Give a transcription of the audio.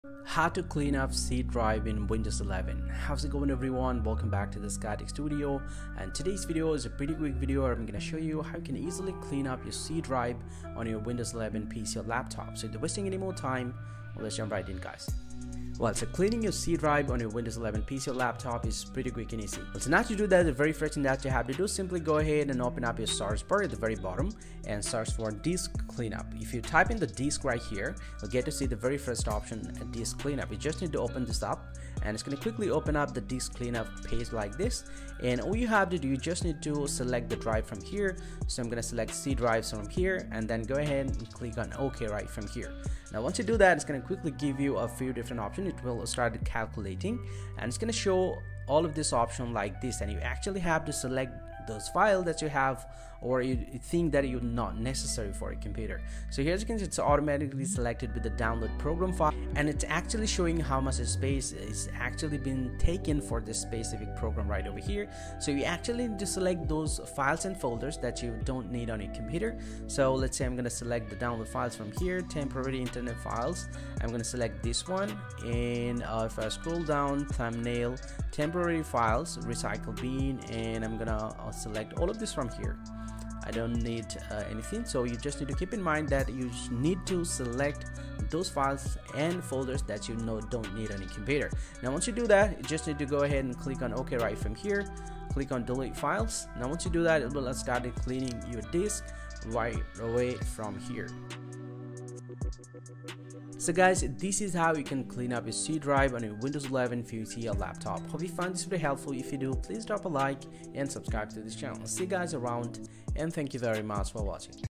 How to clean up C drive in Windows 11. How's it going, everyone? Welcome back to the Sky Studio, and today's video is a pretty quick video where I'm going to show you how you can easily clean up your C drive on your Windows 11 PC or laptop. So without wasting any more time, let's jump right in, guys. Well, so cleaning your C drive on your Windows 11 PC or laptop is pretty quick and easy. Well, so now to do that, the very first thing that you have to do is simply go ahead and open up your search bar at the very bottom and search for disk cleanup. If you type in the disk right here, you'll get to see the very first option, disk cleanup. You just need to open this up and it's going to quickly open up the disk cleanup page like this. And all you have to do, you just need to select the drive from here. So I'm going to select C drives from here and then go ahead and click on OK right from here. Now once you do that, it's going to quickly give you a few different options. It will start calculating and it's going to show all of this option like this, and you actually have to select those files that you have or you think that you're not necessary for a computer. So here as you can see, it's automatically selected with the download program file, and it's actually showing how much space is actually been taken for this specific program right over here. So you actually need to select those files and folders that you don't need on your computer. So let's say I'm going to select the download files from here, temporary internet files. I'm going to select this one, and if I scroll down, thumbnail, temporary files, recycle bin, and I'm gonna select all of this from here. I don't need anything, so you just need to keep in mind that you need to select those files and folders that you don't need on your computer. Now once you do that, you just need to go ahead and click on OK right from here, click on delete files. Now once you do that, it will start cleaning your disk right away from here. So guys, this is how you can clean up your C drive on your Windows 11 PC or laptop. Hope you found this very helpful. If you do, please drop a like and subscribe to this channel. See you guys around, and thank you very much for watching.